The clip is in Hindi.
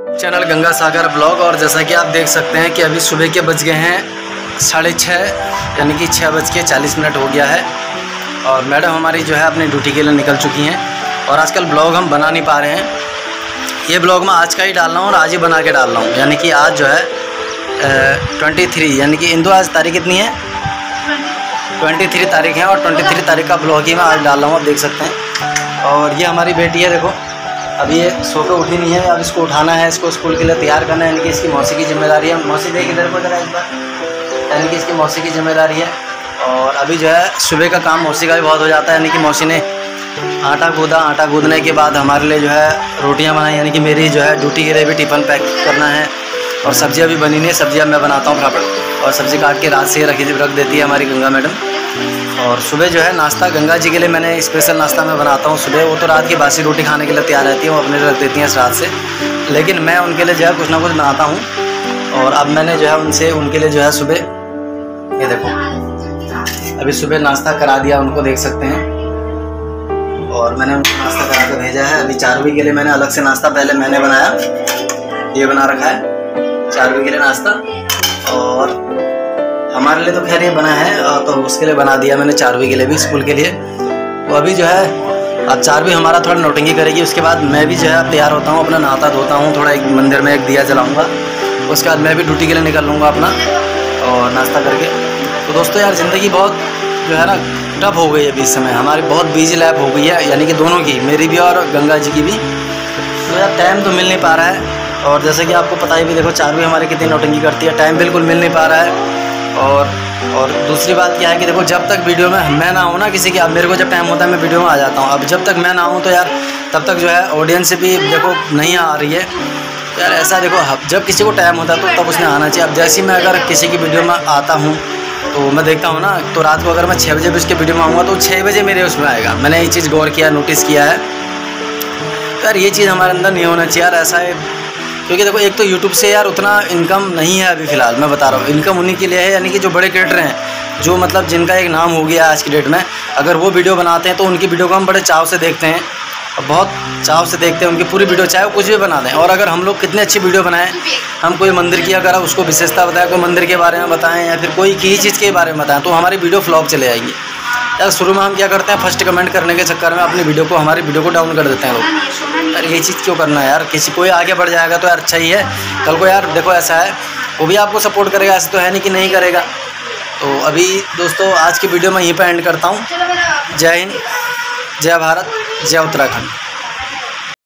Channel Ganga Sagar blog. और जैसा कि आप देख सकते हैं कि अभी सुबह के बज गए हैं 6:30, यानी कि 6:40 हो गया है। और मैडम हमारी जो है अपनी ड्यूटी के लिए निकल चुकी हैं। और आजकल ब्लॉग हम बना नहीं पा रहे हैं। ये ब्लॉग मैं आज का ही डाल रहा हूँ और आज ही बना के डाल रहा हूँ, यानी कि आज जो है 23, यानी कि इंदु आज तारीख कितनी है? 23 तारीख है। और 23 तारीख का ब्लॉग ही मैं आज डाल रहा हूँ, आप देख सकते हैं। और ये हमारी बेटी है, देखो अभी ये सो के उठी नहीं है। अब इसको उठाना है, इसको स्कूल के लिए तैयार करना है, यानी कि इसकी मौसी की जिम्मेदारी है। मौसी देख इधर को जरा एक बार, यानी कि इसकी मौसी की जिम्मेदारी है। और अभी जो है सुबह का काम मौसी का भी बहुत हो जाता है, यानी कि मौसी ने आटा गूँधा। आटा गूँधने के बाद हमारे लिए जो है रोटियां बनाई, यानी कि मेरी जो है ड्यूटी के लिए भी टिफ़िन पैक करना है। और सब्जियां भी बनी नहीं है, सब्जियां मैं बनाता हूँ फटाफट। और सब्ज़ी काट के रात से रख देती है हमारी गंगा मैडम। और सुबह जो है नाश्ता गंगा जी के लिए मैंने स्पेशल नाश्ता मैं बनाता हूँ सुबह। वो तो रात की बासी रोटी खाने के लिए तैयार रहती है, वो अपने लिए रख देती हैं रात से, लेकिन मैं उनके लिए जो है कुछ ना कुछ बनाता हूँ। और अब मैंने जो है उनके लिए जो है सुबह, ये देखो अभी सुबह नाश्ता करा दिया उनको, देख सकते हैं। और मैंने उनको नाश्ता करा कर भेजा है। अभी 4 बजे के लिए मैंने अलग से नाश्ता पहले मैंने बनाया, ये बना रखा है 4 बजे के लिए नाश्ता। और हमारे लिए तो खैर ये बना है, तो उसके लिए बना दिया मैंने 4 बजे के लिए भी, स्कूल के लिए। तो अभी जो है अब 4 बजे हमारा थोड़ा नोटिंगी करेगी। उसके बाद मैं भी जो है तैयार होता हूँ, अपना नहाता धोता हूँ, थोड़ा एक मंदिर में एक दिया जलाऊँगा। उसके बाद मैं भी ड्यूटी के लिए निकल लूँगा अपना और नाश्ता करके। तो दोस्तों यार ज़िंदगी बहुत जो है ना टफ हो गई है अभी इस समय, हमारी बहुत बिजी लाइफ हो गई है, यानी कि दोनों की, मेरी भी और गंगा जी की भी। तो यार टाइम तो मिल नहीं पा रहा है। और जैसे कि आपको पता ही भी, देखो 4 बजे हमारी कितनी नोटिंगी करती है, टाइम बिल्कुल मिल नहीं पा रहा है। और दूसरी बात क्या है कि देखो जब तक वीडियो में मैं ना हूँ ना किसी की, अब मेरे को जब टाइम होता है मैं वीडियो में आ जाता हूँ। अब जब तक मैं ना हूँ तो यार तब तक जो है ऑडियंस भी देखो नहीं आ रही है यार। ऐसा देखो जब किसी को टाइम होता है तो तब उसने आना चाहिए। अब जैसे ही मैं अगर किसी की वीडियो में आता हूँ तो मैं देखता हूँ ना, तो रात को अगर मैं 6 बजे भी उसके वीडियो में आऊँगा तो 6 बजे मेरे उसमें आएगा। मैंने ये चीज़ गौर किया, नोटिस किया है। तो यार ये चीज़ हमारे अंदर नहीं होना चाहिए यार, ऐसा है। क्योंकि देखो एक तो यूट्यूब से यार उतना इनकम नहीं है अभी फ़िलहाल, मैं बता रहा हूँ। इनकम उन्हीं के लिए है, यानी कि जो बड़े क्रिएटर हैं, जो मतलब जिनका एक नाम हो गया आज की डेट में, अगर वो वीडियो बनाते हैं तो उनकी वीडियो को हम बड़े चाव से देखते हैं, और बहुत चाव से देखते हैं उनकी पूरी वीडियो, चाहे वो कुछ भी बना दें। और अगर हम लोग कितनी अच्छी वीडियो बनाएं, हम कोई मंदिर की अगर उसको विशेषता बताएं, कोई मंदिर के बारे में बताएं या फिर कोई किसी चीज़ के बारे में बताएं, तो हमारी वीडियो फ्लॉप चले जाएगी यार। शुरू में हम क्या करते हैं, फर्स्ट कमेंट करने के चक्कर में अपनी वीडियो को, हमारी वीडियो को डाउन कर देते हैं लोग। यार ये चीज़ क्यों करना है यार, किसी कोई आगे बढ़ जाएगा तो यार अच्छा ही है। कल को यार देखो ऐसा है, वो भी आपको सपोर्ट करेगा, ऐसा तो है नहीं कि नहीं करेगा। तो अभी दोस्तों आज की वीडियो मैं यहीं पर एंड करता हूँ। जय हिंद, जय भारत, जय उत्तराखंड।